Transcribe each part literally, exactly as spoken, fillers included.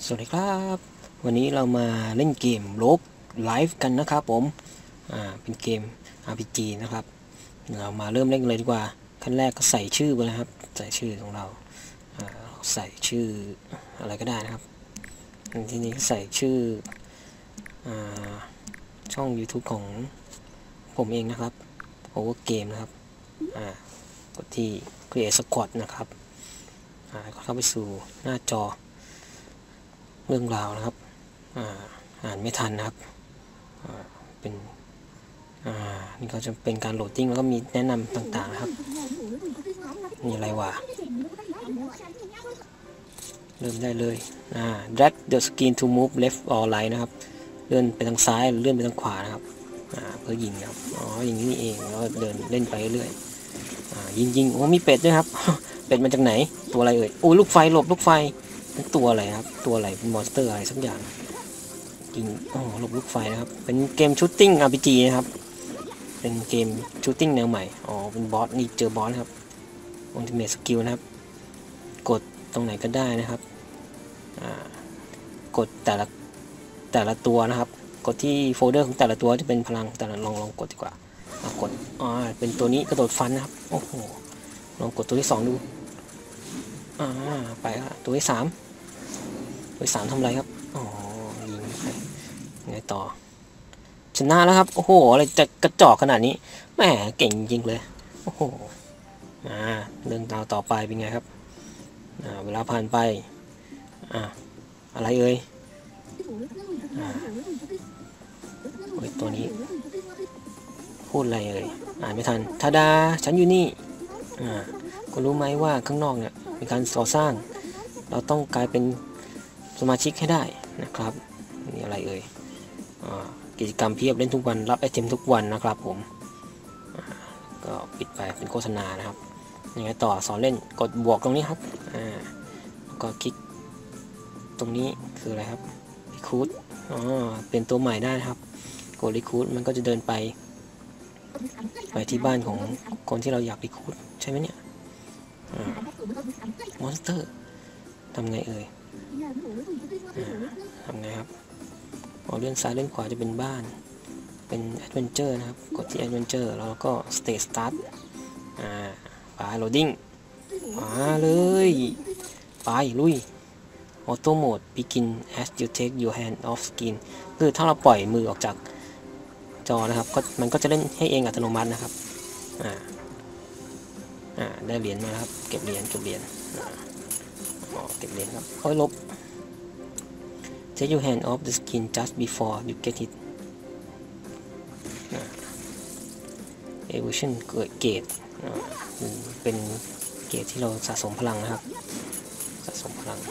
สวัสดีครับวันนี้เรามาเล่นเกมโลบไลฟ์กันนะครับผมอ่าเป็นเกม อาร์ พี จี นะครับเรามาเริ่มเล่นกันเลยดีกว่าขั้นแรกก็ใส่ชื่อไปนะครับใส่ชื่อของเราอ่าใส่ชื่ออะไรก็ได้นะครับทีนี้ใส่ชื่ออ่าช่อง YouTube ของผมเองนะครับ Over Game นะครับอ่ากดที่ Create Squad นะครับอ่าเข้าไปสู่หน้าจอเรื่องราวนะครับอ่าอ่านไม่ทันนะครับอ่าเป็นอ่านี่ก็จะเป็นการโหลดติ้งแล้วก็มีแนะนำต่างๆนะครับมีอะไรวะเริ่มได้เลยอ่า drag the screen to move left or right นะครับเลื่อนไปทางซ้ายหรือเลื่อนไปทางขวานะครับอ่าเพื่อยิงครับอ๋ออย่างนี้นี่เองแล้วเดินเล่นไปเรื่อยอ่ายิงยิงโอ้มีเป็ดด้วยครับ เป็ดมาจากไหนตัวอะไรเอ่ยโอ้ลูกไฟหลบลูกไฟตัวอะไรครับตัวอะไรเป็นมอนสเตอร์อะไรสักอย่างยิงโอ้หลบลูกไฟนะครับเป็นเกมชูตติ้ง อาร์ พี จี นะครับเป็นเกมชูตติ้งแนวใหม่อ๋อเป็นบอสนี่เจอบอสครับอัลติเมทสกิลนะครับกดตรงไหนก็ได้นะครับอ่ากดแต่ละแต่ละตัวนะครับกดที่โฟลเดอร์ของแต่ละตัวจะเป็นพลังแต่ละลองลองกดดีกว่ากดอ๋อเป็นตัวนี้กระโดดฟันนะครับโอ้โหลองกดตัวที่สองดูอ่าไปละตัวที่สามตัวที่สามทำอะไรครับอ๋อยิงไปไงต่อชนะแล้วครับโอ้โหอะไรจะกระจอกขนาดนี้แหมเก่งจริงเลยโอ้โหอ่าเรื่องราวต่อไปเป็นไงครับอ่าเวลาผ่านไปอ่าอะไรเอ่ยอ่าโอ้ยตัวนี้พูดอะไรเอ่ยอ่านไม่ทันทาดาฉันอยู่นี่อ่าคุณรู้ไหมว่าข้างนอกเนี่ยมีการก่อสร้างเราต้องกลายเป็นสมาชิกให้ได้นะครับนี่อะไรเอ่ยกิจกรรมเพียบเล่นทุกวันรับไอเทมทุกวันนะครับผมก็ปิดไปเป็นโฆษณานะครับยังไงต่อสอนเล่นกดบวกตรงนี้ครับอ่าก็คลิกตรงนี้คืออะไรครับรีคูดอ๋อเป็นตัวใหม่ได้นะครับกดรีคูดมันก็จะเดินไปไปที่บ้านของคนที่เราอยากรีคูดใช่ไหมเนี่ยมอนสเตอร์ทำไงเอ่ยทำไงครับพอเลื่อนซ้ายเลื่อนขวาจะเป็นบ้านเป็นแอดเวนเจอร์นะครับกดที่แอดเวนเจอร์แล้วก็สเตทสตาร์ทอ่าไปโหลดดิ้งมาเลยไปลุยออโต้โหมด begin as you take your hand off screen คือถ้าเราปล่อยมือออกจากจอนะครับก็มันก็จะเล่นให้เองอัตโนมัตินะครับอ่าอ่าได้เหรียญมาแล้วครับเก็บเหรียญเก็บเหรียญอ๋อเก็บเหรียญครับโอ้ยลบ take your hand off the screen just before you get it evolution เกิดเกรดเป็นเกรดที่เราสะสมพลังนะครับสะสมพลัง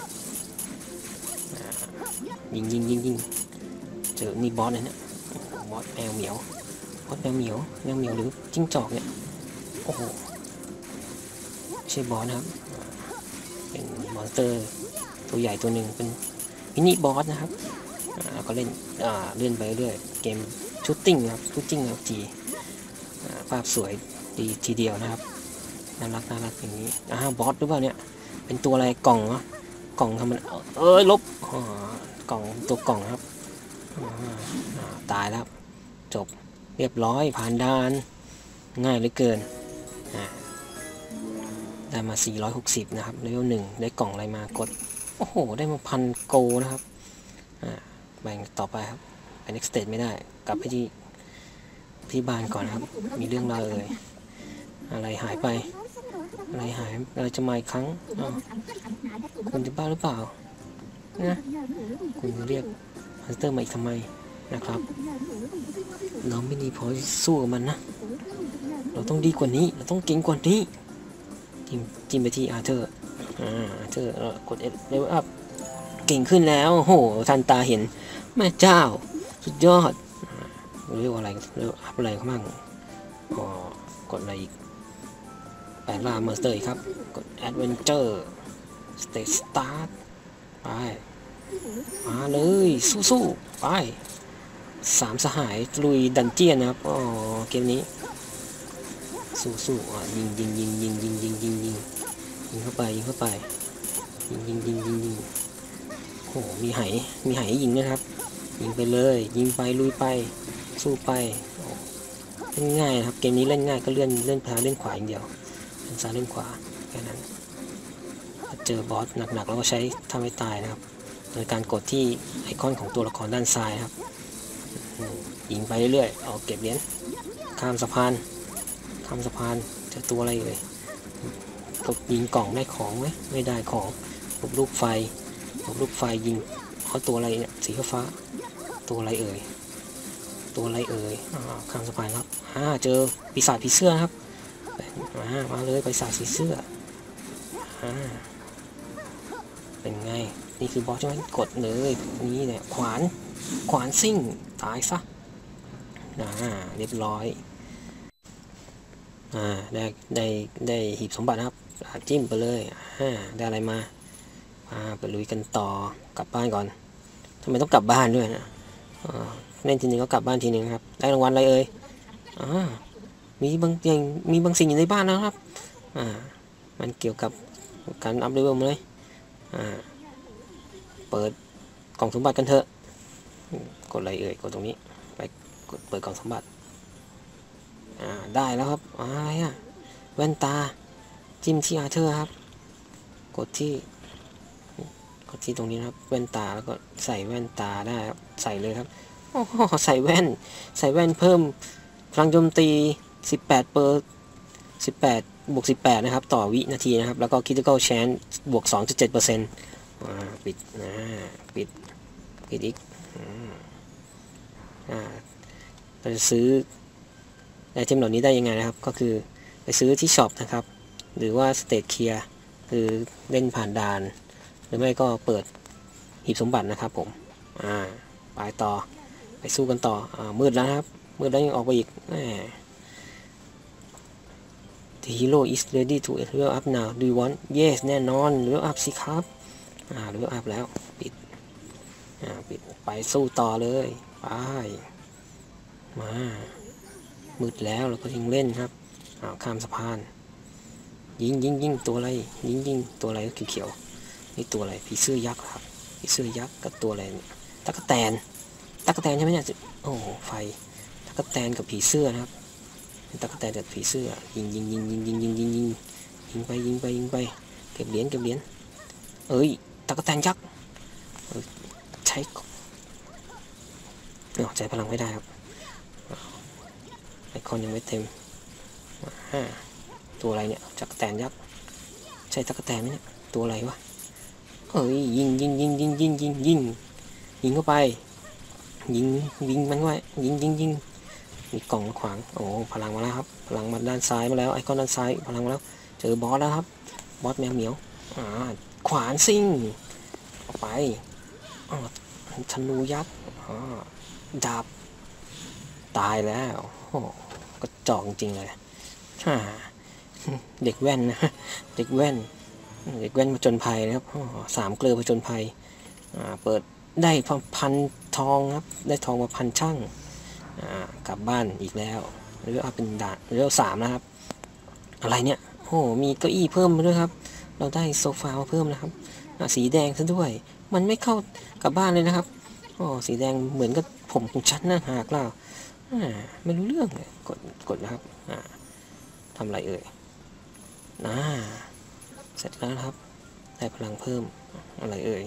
ยิงยิงยิงยิงเจอนี่บอสเลยเนี่ยบอสแมวเหมียวบอสแมวเหมียวแมวเหมียวหรือจิ้งจอกเนี่ยโอ้โหใช่บอสนะครับเป็นมอนสเตอร์ตัวใหญ่ตัวหนึ่งเป็นมินิบอสนะครับแล้วก็เล่นเลื่อนไปเรื่อยเกมชูตติ้งครับชูตติ้งครับจีภาพสวยดีทีเดียวนะครับน่ารักน่ารักอย่างนี้อ่าบอสหรือเปล่าเนี่ยเป็นตัวอะไรกล่องเหรอกล่องทำมันเอ้ยลบกล่องตัวกล่องครับตายแล้วจบเรียบร้อยผ่านด่านง่ายเหลือเกินได้มาสี่ร้อยหกสิบนะครับเลเวลหนึ่งได้กล่องอะไรมากดโอ้โหได้มาพันโกนะครับแบ่งต่อไปครับไป next stage ไม่ได้กลับไปที่ที่บ้านก่อนนะครับมีเรื่องราวเลยอะไรหายไปอะไรหายอะไรจะมาอีกครั้งคุณจะบ้าหรือเปล่านะคุณเรียกมอนสเตอร์มาอีกทำไมนะครับเราไม่ดีพอสู้กับมันนะเราต้องดีกว่านี้เราต้องเก่งกว่านี้จิ้มจิ้มไปที่อาร์เธอร์อ่าอาร์เธอร์กดเลเวลอัพเก่งขึ้นแล้วโอ้โหทันตาเห็นแม่เจ้าสุดยอดเรียกอะไรเรียกอัพอะไรเขาบ้างอ๋อกดอะไรอีกแปลงร่างมอนสเตอร์ครับกดแอดเวนเจอร์สเตทสตาร์ทไปมาเลยสู้ๆไปสามสหายลุยดันเจียนนะครับอ๋อเกมนี้สู้ๆอ่ะยิงยิงยิงยิงยิงยิงยิงยิงยิงเข้าไปยิงเข้าไปยิงยิงยิงยิงยิงหมีไหมีไหยิงนะครับยิงไปเลยยิงไปลุยไปสู้ไปเล่นง่ายนะครับเกมนี้เล่นง่ายก็เลื่อนเลื่อนซ้ายเลื่อนขวาอย่างเดียวเลื่อนซ้ายเลื่อนขวาแค่นั้นเจอบอสหนักๆแล้วก็ใช้ทำให้ตายนะครับโดยการกดที่ไอคอนของตัวละครด้านซ้ายครับยิงไปเรื่อยๆเอาเก็บเหรียญข้ามสะพานข้ามสะพานเจอตัวอะไรเลยตกยิงกล่องได้ของไหมไม่ได้ของตบลูกไฟตบลูกไฟยิงเขาตัวอะไรเนี่ยสีฟ้าตัวอะไรเอ่ยตัวอะไรเอ่ยข้ามสะพานครับอ่าเจอปีศาจผีเสื้อครับมามาเลยปีศาจผีเสื้ออ่าเป็นไงนี่คือบอสใช่ไหมกดเลยนี่เนี่ยขวานขวานซิ่งตายซะอ่าเรียบร้อยอ่าได้ได้ได้หีบสมบัติครับจิ้มไปเลยอ่าได้อะไรมาอ่าไปลุยกันต่อกลับบ้านก่อนทำไมต้องกลับบ้านด้วยนะเล่นทีนึงก็กลับบ้านทีนึงครับได้รางวัลอะไรเอ่ยอ่ามีบางอย่างมีบางสิ่งอยู่ในบ้านนะครับอ่ามันเกี่ยวกับการอัพเลเวลเลยอ่าเปิดกล่องสมบัติกันเถอะกดอะไรเอ่ยกดตรงนี้ไปกดเปิดกล่องสมบัติอ่าได้แล้วครับอะไรอ่ะแว่นตาจิ้มที่อาเธอร์ครับกดที่กดที่ตรงนี้ครับแว่นตาแล้วก็ใส่แว่นตาได้ครับใส่เลยครับโอ้โหใส่แว่นใส่แว่นเพิ่มพลังโจมตีสิบแปดเปอร์สิบแปดบวกสิบแปดนะครับต่อวินาทีนะครับแล้วก็ critical chance บวก สองจุดเจ็ดเปอร์เซ็นต์ อ่าปิดนะปิดปิดอีกอ่าเราจะซื้อไอเทมเหล่านี้ได้ยังไงนะครับก็คือไปซื้อที่ช็อปนะครับหรือว่าสเตทเคลียร์คือเล่นผ่านด่านหรือไม่ก็เปิดหีบสมบัตินะครับผมอ่าไปต่อไปสู้กันต่ออ่ามืดแล้วครับมืดแล้วยังออกไปอีกแหม The hero is ready to level up now do you want yes แน่นอน level up สิครับอ่า level up แล้วปิดอ่าปิดไปสู้ต่อเลยไปมามืดแล้วเราก็ยิงเล่นครับอ้าวข้ามสะพานยิงยิงยิงตัวอะไรยิงยิงตัวอะไรเขียวๆนี่ตัวอะไรผีเสื้อยักษ์ครับผีเสื้อยักษ์กับตัวอะไรตั๊กแตนตั๊กแตนใช่ไหมเนี่ยโอ้ไฟตั๊กแตนกับผีเสื้อนะครับตั๊กแตนกับผีเสื้อยิงยิงยิงยิงยิงยิงยิงยิงยิงไปยิงไปยิงไปเก็บเหรียญเก็บเหรียญเอ้ยตั๊กแตนยักษ์ใช้เนาะใช้พลังไม่ได้ครับไอคอนยังไม่เต็มตัวอะไรเนี่ยตั๊กแตนยักษ์ใช่ตั๊กแตนไหมเนี่ยตัวอะไรวะเอ้ยยิงยิงยิงยิงยิงยิงยิงยิงเข้าไปยิงยิงมันไว้ยิงยิงยิงมีกล่องมาขวางโอ้พลังมาแล้วครับพลังมาด้านซ้ายมาแล้วไอคอนด้านซ้ายพลังมาแล้วเจอบอสแล้วครับบอสแมวเหมียวอ่าขวานซิ่งออกไปอ๋อธนูยักษ์อ๋อดาบตายแล้วโอ้ก็จอกจริงเลยฮ่าเด็กแว่นนะเด็กแว่นเด็กแว่นผจญภัยนะครับสามเกลือผจญภัยเปิดได้พันทองครับได้ทองมาพันช่างกลับบ้านอีกแล้วหรือเอาเป็นด่านเรื่องสามนะครับอะไรเนี่ยโอ้มีเก้าอี้เพิ่มมาด้วยครับเราได้โซฟามาเพิ่มนะครับสีแดงซะด้วยมันไม่เข้ากับบ้านเลยนะครับโอ้สีแดงเหมือนกับผมของฉันนะหากเล่าไม่รู้เรื่องเลยกดกดนะครับทำอะไรเอ่ยนะเสร็จแล้วครับได้พลังเพิ่มอะไรเอ่ย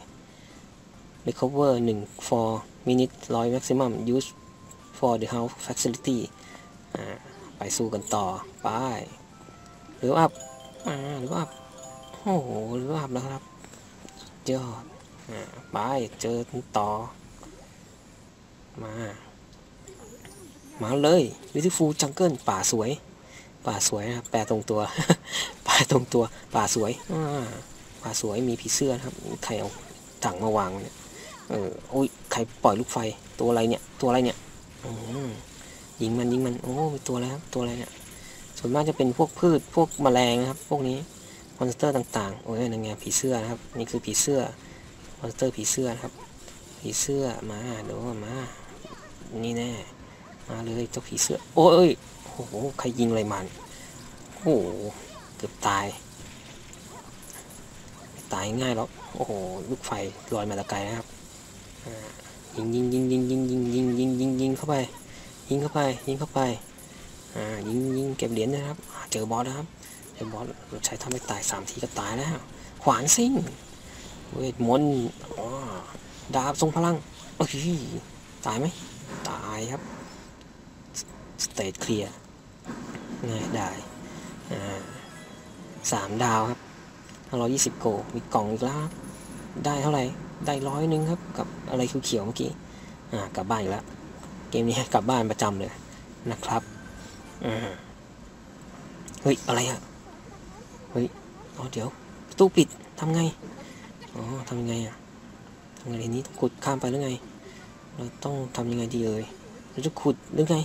recover หนึ่ง for minute หนึ่งร้อย maximum use for the house facility ไปสู้กันต่อไปหรืออัพหรืออัพโอ้โหหรืออัพแล้วครับยอดไปเจอต่อมามาเลย beautiful jungle ป่าสวยป่าสวยนะครับแปลตรงตัวป่าตรงตัวป่าสวยป่าสวยมีผีเสื้อครับใครเอาถังมาวางเนี่ยเออโอ้ยใครปล่อยลูกไฟตัวอะไรเนี่ยตัวอะไรเนี่ยยิงมันยิงมันโอ้เป็นตัวอะไรครับตัวอะไรเนี่ยส่วนมากจะเป็นพวกพืชพวกแมลงนะครับพวกนี้มอนสเตอร์ต่างๆโอ้ยนั่นไงผีเสื้อนะครับนี่คือผีเสื้อมอนสเตอร์ผีเสื้อครับผีเสื้อมาเดี๋ยวมานี่แน่มาเลยเจ้าผีเสื้อโอ้ยโอ้โหใครยิงอะไรมันโอ้โหเกือบตายตายง่ายหรอกโอ้โหลูกไฟลอยมาตะไกลนะครับยิงยิงยิงยิงยิงยิงยิงยิงยิงยิงเข้าไปยิงเข้าไปยิงเข้าไปอ่ายิงยิงเก็บเหรียญนะครับเจอบอสนะครับเจอบอสใช้ทำให้ตายสามทีก็ตายแล้วขวานซิ่งเวทมนต์ดาบทรงพลังโอ้ยตายไหมตายครับสเตจเคลียร์ง่ายได้อ่าสามดาวครับห้าร้อยยี่สิบโกมีกล่องอีกแล้วได้เท่าไหร่ได้ร้อยนึงครับกับอะไรเขียวๆเมื่อกี้อ่ากลับบ้านอีกแล้วเกมนี้กลับบ้านประจำเลยนะครับอ่าเฮ้ยอะไรอะเฮ้ยอ๋อเดี๋ยวประตูปิดทำไงอ๋อทำไงอะทำไงทีนี้ต้องขุดข้ามไปหรือไงเราต้องทำยังไงดีเอ่ยเราจะขุดหรือไง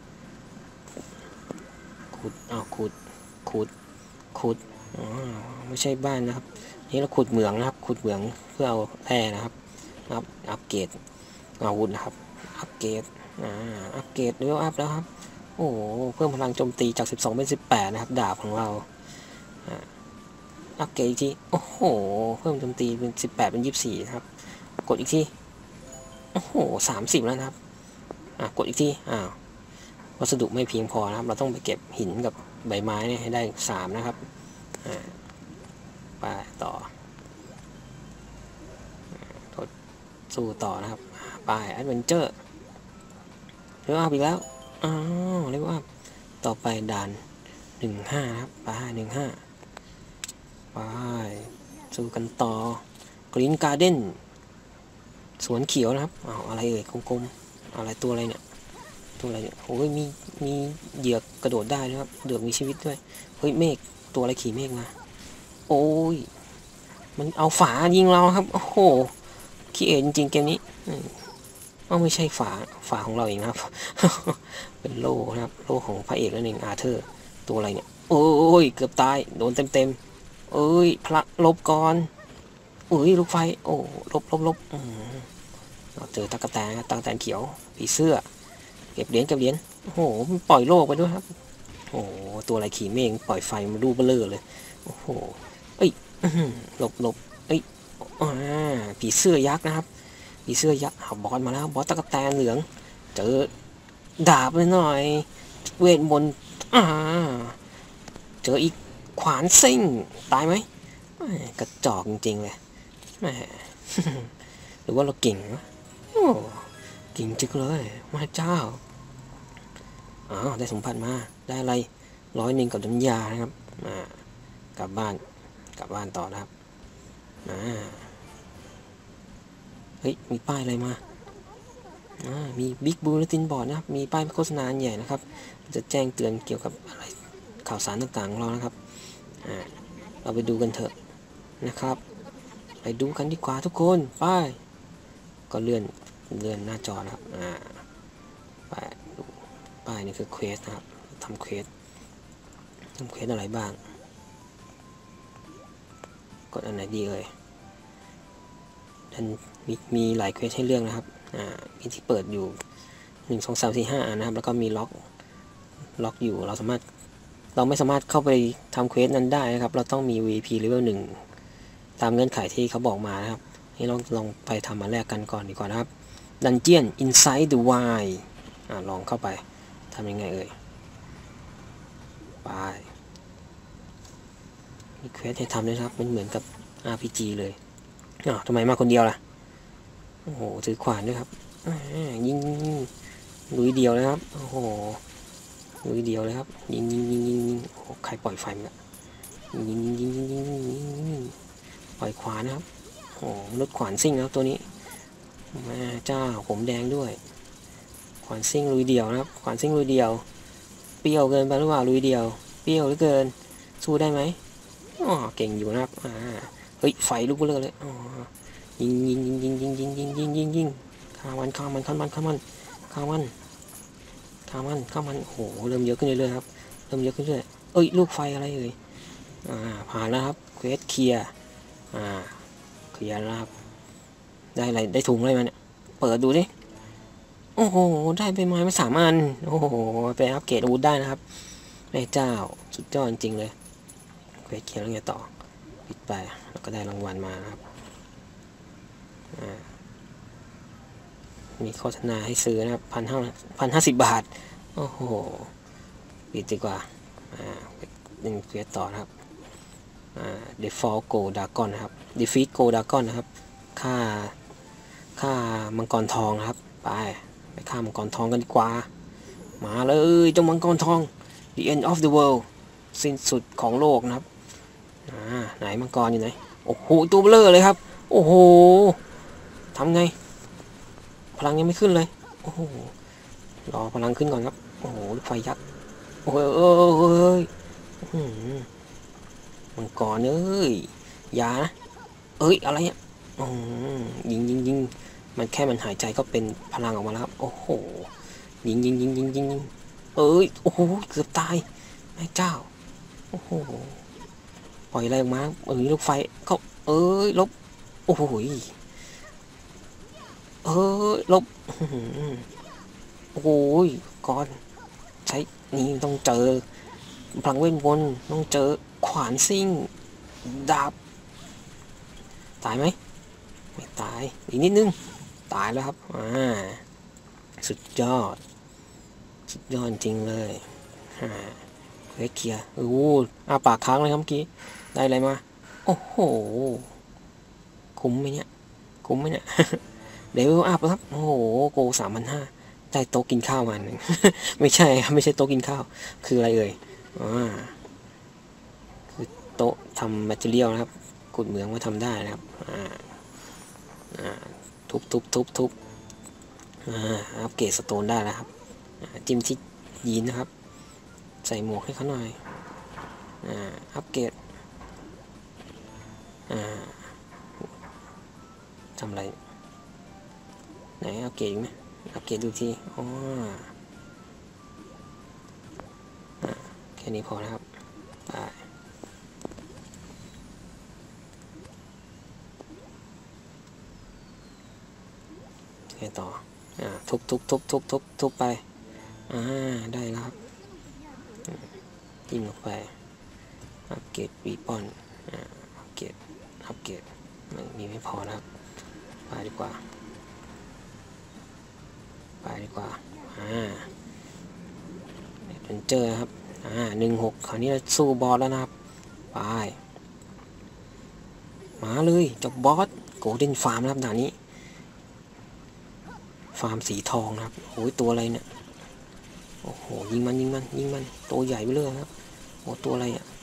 ขุดอ้าวขุดขุดขุดอ๋อไม่ใช่บ้านนะครับนี่เราขุดเหมืองนะครับขุดเหมืองเพื่อเอาแร่นะครับอัพอัพเกรดอาวุธนะครับอัพเกรดอ่าอัพเกรดเลเวลอัพแล้วครับโอ้เพิ่มพลังโจมตีจากสิบสองเป็นสิบแปดนะครับดาบของเราอัพเกรดอีกทีโอ้โหเพิ่มโจมตีเป็นสิบแปดเป็นยี่สิบสี่ครับกดอีกทีโอ้โหสามสิบแล้วนะครับอ่ะกดอีกทีอ้าววัสดุไม่เพียงพอนะครับเราต้องไปเก็บหินกับใบไม้เนี่ยให้ได้สามนะครับอ่าไปต่อทดสู้ต่อนะครับไปแอดเวนเจอร์เรียกว่าอีกแล้วอ้าวเรียกว่าต่อไปด่านหนึ่งห้าครับไปหนึ่งห้าไปสู้กันต่อกรีนการ์เด้นสวนเขียวนะครับอ้าวอะไรเอ่ยกลมๆอะไรตัวอะไรเนี่ยตัวอะไรเนี่ยโอ้ยมีมีเหยือกกระโดดได้นะครับเหยือกมีชีวิตด้วยเฮ้ยเมฆตัวอะไรขี่เมฆมาโอ้ยมันเอาฝายิงเราครับโอ้โหขี้เอ๋จริงๆเกมนี้อ๋อไม่ใช่ฝาฝาของเราเองครับ เป็นโล่นะครับโล่ของพระเอกนั่นเองอาร์เธอร์ตัวอะไรเนี่ยโอ้ยเกือบตายโดนเต็มๆเอ้ยพระลบก่อนเอ้ยลูกไฟโอ้ลบลบลบเราเจอตะกแตนตะกแตนเขียวผีเสื้อเก็บเหรียญเก็บเหรียญโอ้โหปล่อยโลกไปด้วยครับโอ้โหตัวอะไรขี่เมฆปล่อยไฟมาดูเบลอเลยโอ้โหเอ้ยหลบหลบเอ้ยอ่าผีเสื้อยักษ์นะครับผีเสื้อยักษ์บอสมาแล้วบอสตะกแตนเหลืองเจอดาบเลยหน่อยเวทมนต์อ่าเจออีกขวานซิ่งตายไหมกระจอกจริงๆเลยแหมหรือว่าเราเก่งวะโอ้เก่งจริงเลยมาเจ้าอ๋อได้สมบัติมาได้อะไรร้อยหนึ่งกับน้ำยานะครับอ่ากลับบ้านกลับบ้านต่อนะครับอ่าเฮ้ยมีป้ายอะไรมาอ่ามีบิ๊กบูเลตินบอร์ดนะครับมีป้ายโฆษณาใหญ่นะครับจะแจ้งเตือนเกี่ยวกับอะไรข่าวสารต่างๆของเรานะครับอ่าเราไปดูกันเถอะนะครับไปดูกันดีกว่าทุกคนไปก็เลื่อนเลื่อนหน้าจอนะครับอ่าไปดูป้ายนี่คือเควสนะครับทำเควสทำเควสอะไรบ้างกดอันไหนดีเลยดันมีมีหลายเควสให้เลือกนะครับอ่ามีที่เปิดอยู่หนึ่งสองสามสี่ห้านะครับแล้วก็มีล็อกล็อกอยู่เราสามารถเราไม่สามารถเข้าไปทำเควสนั้นได้นะครับเราต้องมี วี ไอ พี Level หนึ่งตามเงื่อนไขที่เขาบอกมานะครับให้เราลองไปทำมาแรกกันก่อนดีกว่านะครับ Dungeon Inside the Wild อ่าลองเข้าไปทำยังไงเอ่ยไปมีเควสให้ทำด้วยครับมันเหมือนกับ อาร์ พี จี เลยอ๋อทำไมมาคนเดียวล่ะโอ้โหถือขวานด้วยครับยิงลุยเดียวเลยครับโอ้โหลุยเดียวเลยครับยิงยิงยิงยิงยิงโอ้ใครปล่อยไฟมายิงยิงยิงยิงยิงยิงปล่อยขวานนะครับโอ้มนุษย์ขวานซิ่งแล้วตัวนี้แม่เจ้าผมแดงด้วยขวานซิ่งลุยเดียวนะครับขวานซิ่งลุยเดียวเปรี้ยวเกินไปหรือเปล่าลุยเดียวเปรี้ยวหรือเกินสู้ได้ไหมอ๋อเก่งอยู่นะครับอ่าเฮ้ยไฟลุกเบลอเลยอ๋อยิงยิงยิงยิงยิงยิงยิงยิงยิงยิงฆ่ามันฆ่ามันฆ่ามันฆ่ามันฆ่ามันฆ่ามันฆ่ามันโอ้โหเริ่มเยอะขึ้นเรื่อยๆครับเริ่มเยอะขึ้นเรื่อยเอ้ยลูกไฟอะไรเอ่ยอ่าผ่านแล้วครับเควสเคลียร์อ่าเคลียร์แล้วครับได้อะไรได้ถุงอะไรมาเนี่ยเปิดดูดิโอ้โหได้ใบไม้มาสามอันโอ้โหไปอัปเกรดอาวุธได้นะครับแม่เจ้าสุดยอดจริงๆเลยเควสเคลียร์แล้วไงต่อผีปิดไปแล้วก็ได้รางวัลมานะครับมีโฆษณาให้ซื้อนะครับพันห้าพันห้าสิบบาทโอ้โหปิดดีกว่าอ่าหนึ่งเควสต่อนะครับอ่า default go dragon นะครับ defeat go dragon นะครับฆ่าฆ่ามังกรทองนะครับไปไปฆ่ามังกรทองกันดีกว่ามาเลยเจ้ามังกรทอง the end of the world สิ้นสุดของโลกนะครับอ่าไหนมังกรอยู่ไหนโอ้โหตัวเบลอเลยครับโอ้โหทำไงพลังยังไม่ขึ้นเลยโอ้โหรอพลังขึ้นก่อนครับโอ้โหไฟยักษ์โอ้ยเอ้ยมังกรเอ้ยอย่านะเอ้ยอะไรเนี่ยยิงยิงยิงมันแค่มันหายใจก็เป็นพลังออกมาแล้วครับโอ้โหยิงยิงยิงยิงยิงเอ้ยโอ้โหเกือบตายแม่เจ้าโอ้โหปล่อยอะไรออกมาเอ้ยลูกไฟเขาเอ้ยลบโอ้โหเอ้ยลบโอ้โหก่อนใช้นี่ต้องเจอพลังเวทมนต์ต้องเจอขวานซิ่งดาบตายไหมไม่ตายอีกนิดนึงตายแล้วครับอ่าสุดยอดสุดยอดจริงเลยอ่าเควสเคลียร์โอ้อาปากค้างเลยครับเมื่อกี้ได้อะไรมาโอ้โหคุ้มไหมเนี่ยคุ้มไหมเนี่ยเดี๋ยวอัพครับโอ้โหโกสามพันห้าได้โต๊ะกินข้าวมาหนึ่ง ไม่ใช่ครับไม่ใช่โต๊ะกินข้าวคืออะไรเอ่ยอ่าคือโต๊ะทำแมทเทียลนะครับขุดเหมืองมาทำได้นะครับอ่าอ่าทุบทุบทุบทุบอ่าอัปเกรดสโตนได้แล้วครับจิ้มที่ยีนนะครับใส่หมวกให้เขาหน่อยอ่าอัปเกรดอ่าทำอะไรไหนอัปเกรดอีกไหมอัปเกรดดูทีอ๋อแค่นี้พอนะครับไปแค่ต่ออ่าทุบทุบทุบทุบทุบทุบไปอ่าได้แล้วครับจิ้มลงไปอัปเกรดวีปอนอ่าอัปเกรดอัปเกรดมันมีไม่พอนะครับไปดีกว่าไปดีกว่าอ่าเป็นเจอครับอ่าหนึ่งหกคราวนี้สู้บอสแล้วนะครับไปมาเลยจับบอสโกลเด้นฟาร์มนะครับด่านนี้ฟาร์มสีทองนะครับโอ้ยตัวอะไรเนี่ยโอ้โหยิงมันยิงมันยิงมันตัวใหญ่ไปเลยครับโอ้ตัวอะไรอ่ะ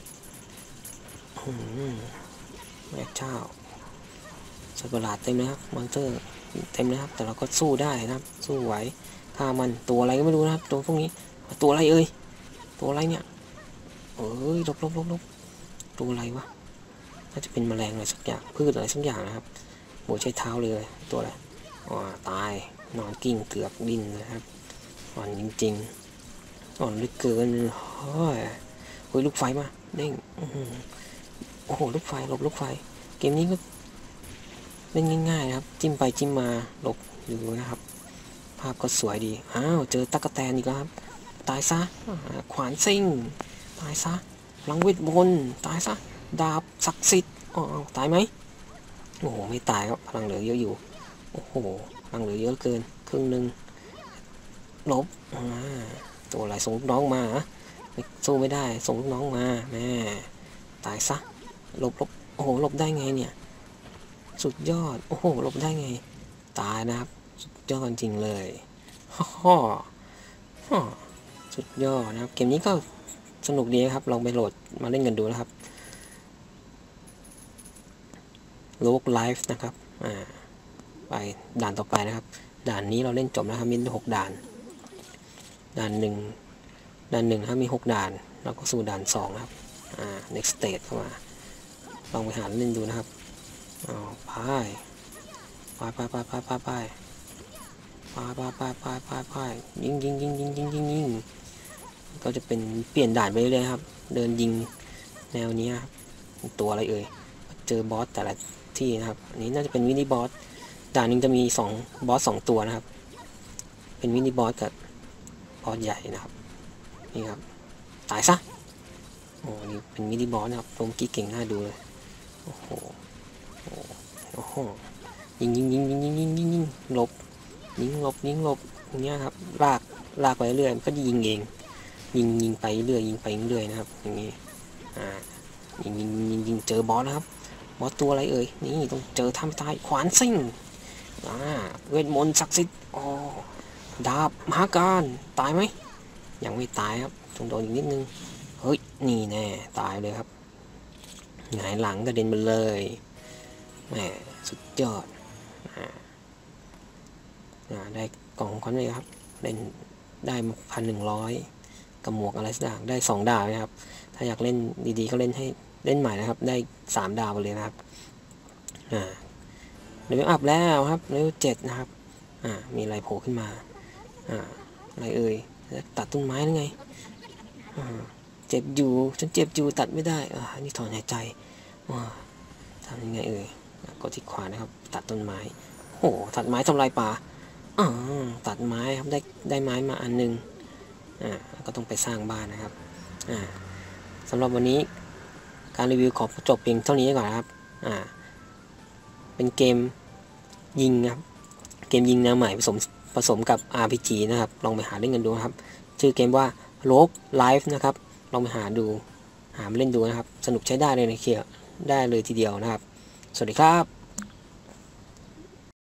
แม่เจ้าสัตว์ประหลาดเต็มเลยครับมอนสเตอร์เต็มเลยครับแต่เราก็สู้ได้นะครับสู้ไหวฆ่ามันตัวอะไรก็ไม่รู้นะครับตัวพวกนี้ตัวอะไรเอ่ยตัวอะไรเนี่ยเอ้ยลบลบลบลบตัวอะไรวะน่าจะเป็นแมลงอะไรสักอย่างพืชอะไรสักอย่างนะครับหัวใช้เท้าเลยตัวอะไรอ๋อตายนอนกิ้งเกือบดิ้นนะครับอ่อนจริงๆอ่อนเหลือเกินเฮ้ยเฮ้ยลูกไฟมาเด้งโอ้โหลูกไฟหลบลูกไฟเกมนี้ก็เล่นง่ายๆนะครับจิ้มไปจิ้มมาหลบอยู่นะครับภาพก็สวยดีอ้าวเจอตั๊กแตนอีกแล้วครับตายซะขวานซิ่งตายซะพลังเวทมนต์ตายซะดาบศักดิ์สิทธิ์อ๋อตายไหมโอ้โหไม่ตายครับพลังเหลือเยอะอยู่โอ้โหพลังเหลือเยอะเกินครึ่งหนึ่งลบตัวอะไรส่งลูกน้องมาสู้ไม่ได้ส่งลูกน้องมาแม่ตายซะหลบหลบโอ้โหหลบได้ไงเนี่ยสุดยอดโอ้โหหลบได้ไงตายนะครับสุดยอดจริงเลยฮ่อสุดยอดนะครับเกมนี้ก็สนุกดีครับลองไปโหลดมาเล่นกันดูนะครับโลกไลฟ์นะครับอ่าไปด่านต่อไปนะครับด่านนี้เราเล่นจบแล้วครับมีหกด่านด่านหนึ่งด่านหนึ่งครับมีหกด่านเราก็สู่ด่านสองครับอ่า next stage เข้ามาลองไปหาเล่นดูนะครับอ๋อไปไปไปไปไปไปไปไปไปไปไปไปไปยิงยิงยิงยิงยิงยิงยิงก็จะเป็นเปลี่ยนด่านไปเรื่อยๆครับเดินยิงแนวนี้ครับตัวอะไรเอ่ยเจอบอสแต่ละที่นะครับอันนี้น่าจะเป็นมินิบอสด่านนึงจะมีสองบอสสองตัวนะครับเป็นมินิบอสกับบอสใหญ่นะครับนี่ครับตายซะโอ้นี่เป็นมินิบอสนะครับตัวเมื่อกี้เก่งน่าดูเลยโอ้โหโอ้โหยิงยิงยิงยิงยิงยิงยิงยิงหลบยิงหลบยิงหลบอย่างเงี้ยครับลากลากไปเรื่อยมันก็จะยิงเองยิงยิงไปเรื่อยยิงไปเรื่อยนะครับอย่างนี้อ่ายิงยิงยิงยิงเจอบอสนะครับบอสตัวอะไรเอ่ยนี่ต้องเจอท่าไม่ตายขวานซิ่งอ่าเวทมนต์ศักดิ์สิทธิ์อ๋อดาบมหาการตายไหมยังไม่ตายครับต้องโดนอีกนิดนึงเฮ้ยนี่แน่ตายเลยครับหงายหลังกระเด็นไปเลยแหมสุดยอดอ่าได้กล่องคอนเลยครับเล่นได้พันหนึ่งร้อยกับหมวกอะไรสักอย่างได้สองดาวนะครับถ้าอยากเล่นดีๆก็เล่นให้เล่นใหม่นะครับได้สามดาวไปเลยนะครับอ่าเลเวลอัพแล้วครับเลเวลเจ็ดนะครับอ่ามีอะไรโผล่ขึ้นมาอ่าอะไรเอ่ยตัดต้นไม้หรือไงอ่าเจ็บอยู่ฉันเจ็บอยู่ตัดไม่ได้อ่านี่ถอนหายใจว้าทำยังไงเอ่ยกดที่ขวานะครับ ตัดต้นไม้โอ้ตัดไม้ทำลายป่าอ่าตัดไม้ครับได้ได้ไม้มาอันนึงอ่าก็ต้องไปสร้างบ้านนะครับอ่าสำหรับวันนี้การรีวิวขอจบเพียงเท่านี้ก่อนนะครับอ่าเป็นเกมยิงครับเกมยิงแนวใหม่ผสมผสมกับ อาร์ พี จี นะครับลองไปหาเล่นกันดูครับชื่อเกมว่า Rogue Life นะครับลองไปหาดูหามาเล่นดูนะครับสนุกใช้ได้เลยในเคียร์ได้เลยทีเดียวนะครับสวัสดีครับ